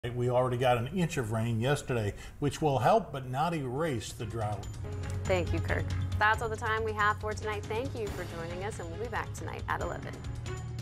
We already got an inch of rain yesterday, which will help but not erase the drought. Thank you, Kirk. That's all the time we have for tonight. Thank you for joining us, and we'll be back tonight at 11.